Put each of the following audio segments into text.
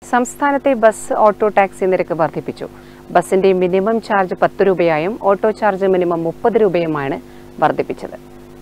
സംസ്ഥാനത്തെ bus auto taxi നിരക്ക് വർദ്ധിപ്പിച്ചു. ബസിന്റെ മിനിമം ചാർജ് 10 രൂപയായും ഓട്ടോ ചാർജ് മിനിമം 30 രൂപയുമാണ് വർദ്ധിപ്പിച്ചത്.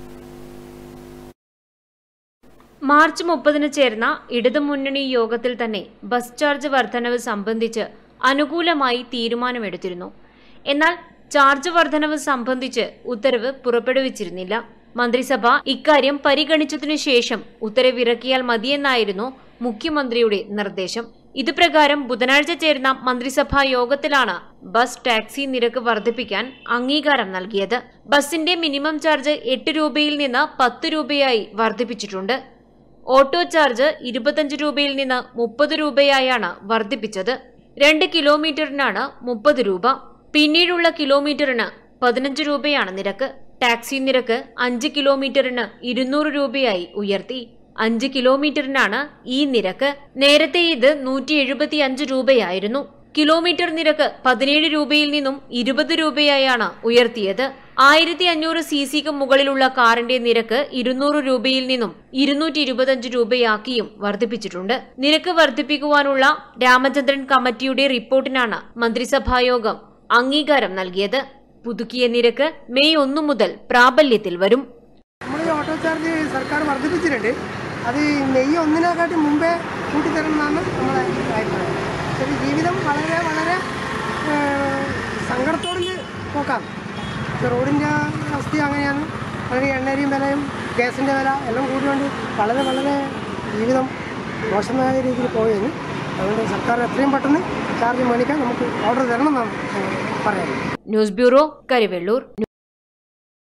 മാർച്ച് 30-ന് ചേർന്ന ഇടതുമുന്നണി യോഗത്തിൽ തന്നെ ബസ് ചാർജ് വർധനവ് സംബന്ധിച്ച് അനുകൂലമായി തീരുമാനമെടുത്തിരുന്നു. എന്നാൽ ചാർജ് വർധനവ് സംബന്ധിച്ച് ഉത്തരവ് പുറപ്പെടുവിച്ചിരുന്നില്ല. മന്ത്രിസഭ ഇക്കാര്യം പരിഗണിച്ചതിനു ശേഷം ഉത്തരവിറക്കിയാൽ മതിയെന്നായിരുന്നു മുഖ്യമന്ത്രിയുടെ നിർദ്ദേശം. ഇതുപ്രകാരം ബുധനാഴ്ച ചേർന്ന മന്ത്രിസഭാ യോഗത്തിലാണ് ബസ് ടാക്സി നിരക്ക് വർദ്ധിപ്പിക്കാൻ അംഗീകാരം നൽകിയത്. ബസിന്റെ മിനിമം ചാർജ് 8 രൂപയിൽ നിന്ന് 10 രൂപയായി വർദ്ധിപ്പിച്ചിട്ടുണ്ട്. ഓട്ടോ ചാർജ് 25 രൂപയിൽ നിന്ന് 30 രൂപയായാണ് വർദ്ധിപ്പിച്ചത്. 2 കിലോമീറ്ററിനാണ് 30 രൂപ. പിന്നീടുള്ള കിലോമീറ്ററിന് 15 രൂപയാണ് നിരക്ക്. ടാക്സി നിരക്ക് 5 കിലോമീറ്ററിന് 200 രൂപയായി ഉയർത്തി. 5 കിലോമീറ്ററിനാണ് ഈ നിരക്ക്. നേരത്തെ ഇത് 175 രൂപയായിരുന്നു. കിലോമീറ്റർ നിരക്ക് 17 രൂപയിൽ നിന്നും 20 രൂപയായാണ് ഉയർത്തിയത്. 1500 cc മുകളിലുള്ള കാറിന്റെ നിരക്ക് 200 രൂപയിൽ നിന്നും 225 രൂപയാക്കിയും വർദ്ധിപ്പിച്ചിട്ടുണ്ട്. നിരക്ക് വർദ്ധിപ്പിക്കുവാനുള്ള രാമചന്ദ്രൻ കമ്മിറ്റിയുടെ റിപ്പോർട്ടിനാണ് മന്ത്രിസഭായോഗം അംഗീകാരം നൽകിയത്. പുതുക്കിയ നിരക്ക് മെയ് 1 മുതൽ പ്രാബല്യത്തിൽ വരും. ഓട്ടോ ചാർജ് സർക്കാർ വർദ്ധിപ്പിച്ചിട്ടുണ്ട്. അത് മെയ് 1-നെക്കാട്ടി മുമ്പേ കൂട്ടിത്തരണമെന്നാണ് നമ്മളെ അഭിപ്രായം. ശരി, ജീവിതം വളരെ വളരെ സങ്കടത്തോടെ നോക്കാം. റോഡിൻ്റെ അവസ്ഥ അങ്ങനെയാണ്. വളരെ എണ്ണയുടെയും വിലയും ഗ്യാസിൻ്റെ വില എല്ലാം കൂടിയുകൊണ്ട് വളരെ വളരെ ജീവിതം മോശമായ രീതിയിൽ പോവുകയാണ്. അതുകൊണ്ട് സർക്കാർ എത്രയും പെട്ടെന്ന് ചാർജ് മേടിക്കാൻ നമുക്ക് ഓർഡർ തരണമെന്നാണ് പറയാം. News bureau, Karivellur.